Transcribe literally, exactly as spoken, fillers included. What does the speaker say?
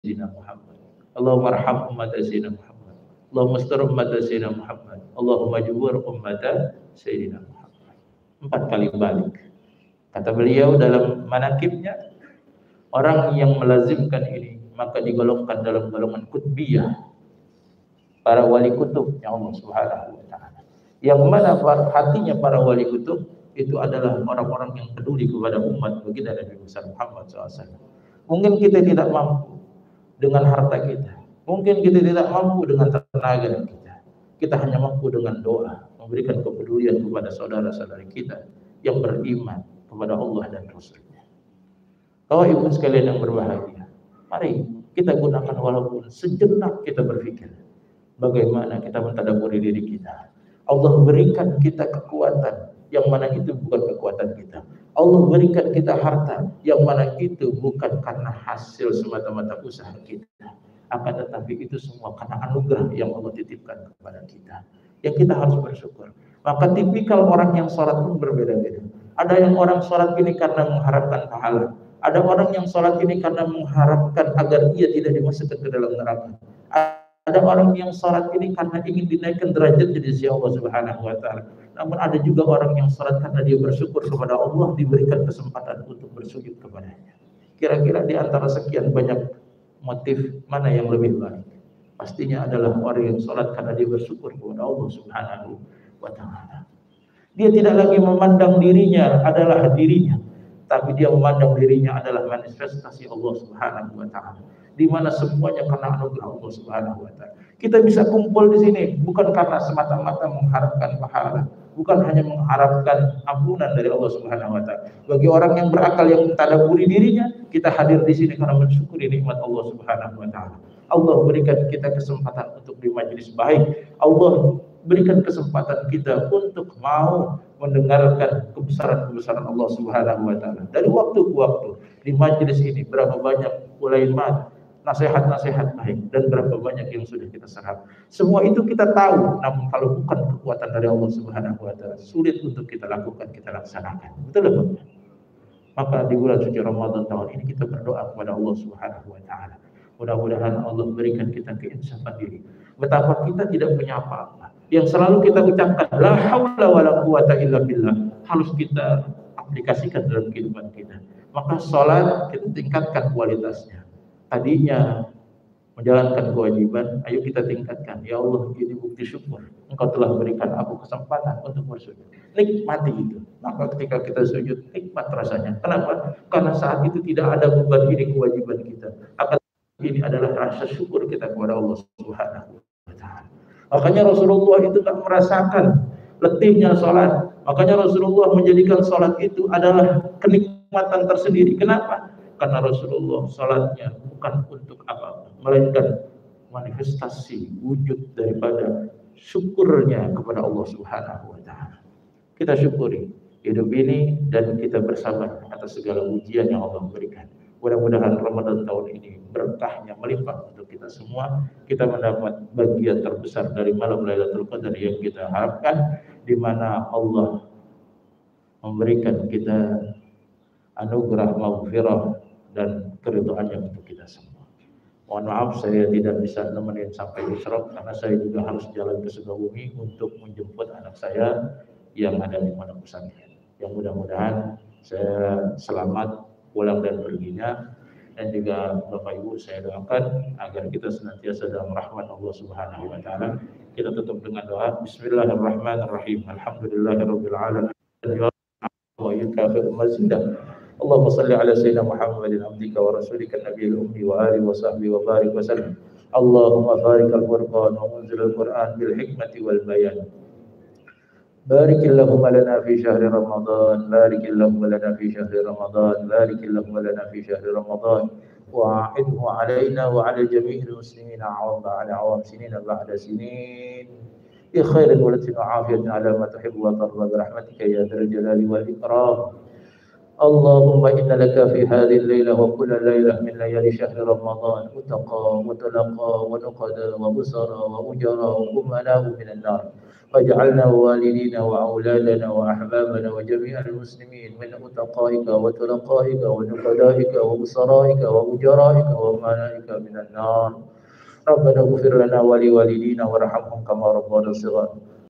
sayyidina Muhammad. Allahumma arham ummata sayyidina Muhammad. Allahumma astur ummata sayyidina Muhammad. Allahumma jubur ummata sayyidina Muhammad. Empat kali balik. Kata beliau dalam manakibnya, orang yang melazimkan ini maka digolongkan dalam golongan kutbiyah, para wali kutub ya Allah Subhanahu wa taala. Yang mana hatinya para wali kutub itu adalah orang-orang yang peduli kepada umat baginda Nabi Muhammad shallallahu alaihi wasallam. Mungkin kita tidak mampu dengan harta kita, mungkin kita tidak mampu dengan tenaga kita. Kita hanya mampu dengan doa, memberikan kepedulian kepada saudara-saudari kita yang beriman kepada Allah dan Rasul-Nya. Kalau ibu sekalian yang berbahagia, mari kita gunakan walaupun sejenak kita berpikir bagaimana kita mentadabburi diri kita. Allah berikan kita kekuatan yang mana itu bukan kekuatan kita. Allah berikan kita harta yang mana itu bukan karena hasil semata-mata usaha kita. Akan tetapi itu semua karena anugerah yang Allah titipkan kepada kita. Yang kita harus bersyukur. Maka tipikal orang yang sholat pun berbeda-beda. Ada yang orang sholat ini karena mengharapkan pahala. Ada orang yang sholat ini karena mengharapkan agar ia tidak dimasukkan ke dalam neraka. Ada orang yang sholat ini karena ingin dinaikkan derajat di sisi Allah Subhanahu wa taala. Namun ada juga orang yang sholat karena dia bersyukur kepada Allah diberikan kesempatan untuk bersujud kepadanya. Kira-kira di antara sekian banyak motif mana yang lebih baik? Pastinya adalah orang yang sholat karena dia bersyukur kepada Allah Subhanahu wa taala. Dia tidak lagi memandang dirinya adalah dirinya, tapi dia memandang dirinya adalah manifestasi Allah Subhanahu wa taala, di mana semuanya karena anugerah Allah Subhanahu wa taala. Kita bisa kumpul di sini bukan karena semata-mata mengharapkan pahala, bukan hanya mengharapkan ampunan dari Allah Subhanahu wa taala. Bagi orang yang berakal yang mentadabburi dirinya, kita hadir di sini karena mensyukuri nikmat Allah Subhanahu wa taala. Allah berikan kita kesempatan untuk di majelis baik. Allah berikan kesempatan kita untuk mau mendengarkan kebesaran-kebesaran Allah Subhanahu wa taala. Dari waktu ke waktu di majelis ini berapa banyak ulaimat, nasihat-nasihat baik, dan berapa banyak yang sudah kita serap. Semua itu kita tahu, namun kalau bukan kekuatan dari Allah Subhanahu wa taala, sulit untuk kita lakukan, kita laksanakan. Betul enggak? Maka di bulan suci Ramadan tahun ini kita berdoa kepada Allah Subhanahu wa taala. Mudah-mudahan Allah berikan kita keinsafan diri. Betapa kita tidak punya apa-apa. Yang selalu kita ucapkan la haula wala quwata illa billah harus kita aplikasikan dalam kehidupan kita. Maka sholat kita tingkatkan kualitasnya. Tadinya menjalankan kewajiban, ayo kita tingkatkan. Ya Allah, ini bukti syukur. Engkau telah berikan aku kesempatan untuk bersujud. Nikmati itu. Maka ketika kita sujud, nikmat rasanya. Kenapa? Karena saat itu tidak ada beban ini kewajiban kita. Akan ini adalah rasa syukur kita kepada Allah Subhanahu wa taala. Makanya Rasulullah itu tak merasakan letihnya sholat. Makanya Rasulullah menjadikan sholat itu adalah kenikmatan tersendiri. Kenapa? Karena Rasulullah sholatnya bukan untuk apa-apa, melainkan manifestasi wujud daripada syukurnya kepada Allah Subhanahu wa taala. Kita syukuri hidup ini dan kita bersabar atas segala ujian yang Allah berikan. Mudah-mudahan Ramadan tahun ini berkahnya melimpah untuk kita semua. Kita mendapat bagian terbesar dari malam Lailatul Qadar yang kita harapkan, di mana Allah memberikan kita anugerah maghfirah dan keridhaannya untuk kita semua. Mohon maaf saya tidak bisa nemenin sampai isyraq karena saya juga harus jalan ke Sukabumi untuk menjemput anak saya yang ada di pondok pesantren. Yang mudah-mudahan saya selamat pulang dan perginya, dan juga Bapak Ibu saya doakan agar kita senantiasa dalam rahmat Allah Subhanahu wa taala. Kita tutup dengan doa. Bismillahirrahmanirrahim. Alhamdulillahirabbil alamin. Wa yukafi'u mazidah. Allahumma shalli ala sayyidina Muhammadin abdika wa rasulika nabiyil ummi wa alihi wa sahbihi wa barik wa sallam. Allahumma barik al-Qur'an wa munzil al-Qur'an bil hikmati wal bayan. بارك اللهم لنا في شهر رمضان بارك اللهم لنا في شهر رمضان بارك اللهم لنا في شهر رمضان وأعده علينا وعلى جميع المسلمين عوام بعد عوام سنين بعد سنين بخير ولة وعافية على ما تحب وترضى برحمتك يا ذا الجلال والإكرام. اللهم إن لك في هذه الليلة وكل ليلة من ليالي شهر رمضان أتقى وتلقى ونقدا وأسرى وأجرى وأمناء من النار، واجعلنا ووالدينا وأولادنا وأحبابنا وجميع المسلمين من أتقائك وتلقائك ونقدائك وأسرائك وأجرائك وأمنائك من النار. ربنا اغفر لنا ولوالدينا وارحمهم كما ربونا صغارا.